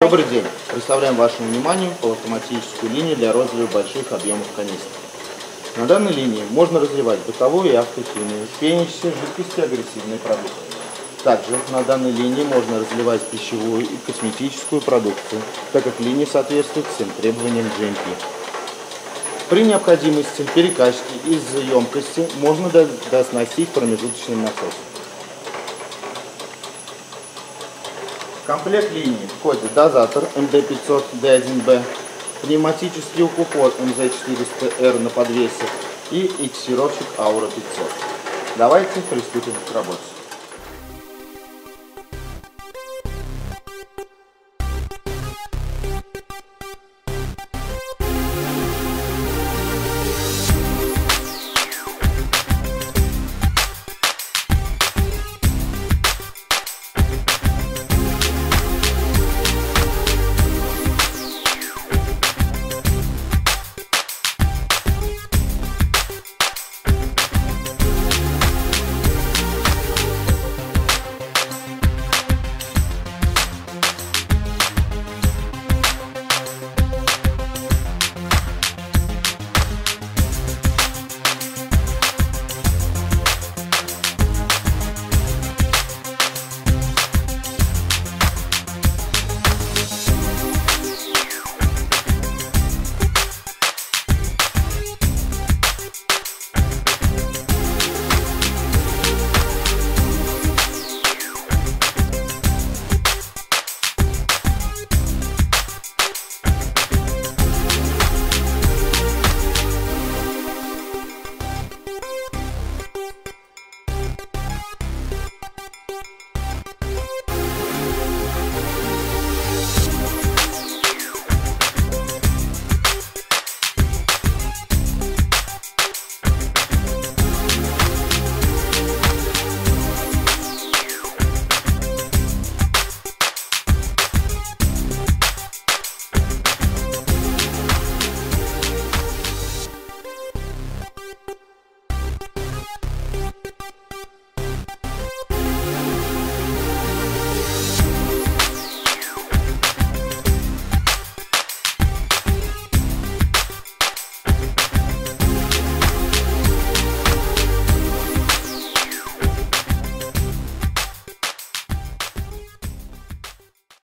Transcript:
Добрый день! Представляем вашему вниманию полуавтоматическую линию для розлива больших объемов канистр. На данной линии можно разливать бытовую и автохимию, пенящиеся жидкости, агрессивные продукты. Также на данной линии можно разливать пищевую и косметическую продукцию, так как линия соответствует всем требованиям GMP. При необходимости перекачки из емкости можно дооснастить промежуточным насосом. В комплект линии входит дозатор МД500 D1B, пневматический укупор МЗ400R на подвесе и эксировщик Аура 500. Давайте приступим к работе.